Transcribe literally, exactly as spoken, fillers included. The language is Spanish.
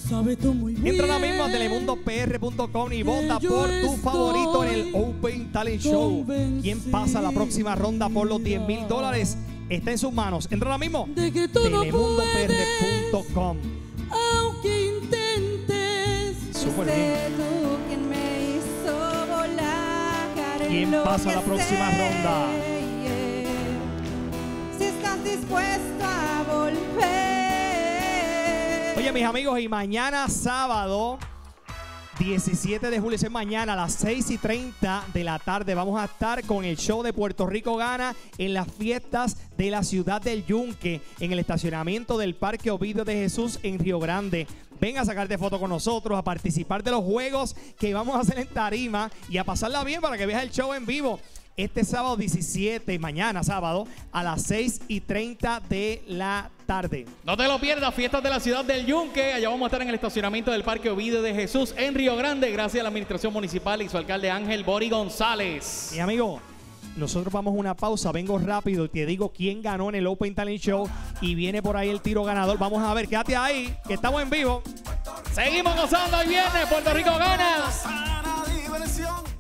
sabes tú muy bien. Entra ahora mismo a telemundo p r punto com y vota por tu favorito en el Open Talent Show. ¿Quién pasa la próxima ronda por los diez mil dólares? Está en sus manos. Entra ahora mismo. De que tú no telemundo p r punto com. aunque intentes. Súper bien. tú quien me hizo volar. ¿Quién pasa la próxima ronda? Si estás dispuesto a volver. Oye, mis amigos, y mañana sábado diecisiete de julio, es mañana a las seis y treinta de la tarde, vamos a estar con el show de Puerto Rico Gana en las fiestas de la ciudad del Yunque, en el estacionamiento del Parque Ovidio de Jesús en Río Grande. Ven a sacarte foto con nosotros, a participar de los juegos que vamos a hacer en tarima y a pasarla bien para que veas el show en vivo. Este sábado diecisiete, mañana sábado, a las seis y treinta de la tarde. No te lo pierdas, fiestas de la ciudad del Yunque. Allá vamos a estar en el estacionamiento del Parque Ovidio de Jesús en Río Grande, gracias a la administración municipal y su alcalde Ángel Bori González. Mi amigo, nosotros vamos a una pausa, vengo rápido y te digo quién ganó en el Open Talent Show y viene por ahí el tiro ganador. Vamos a ver, quédate ahí, que estamos en vivo. Seguimos gozando, hoy viernes, Puerto Rico Gana. Sana diversión.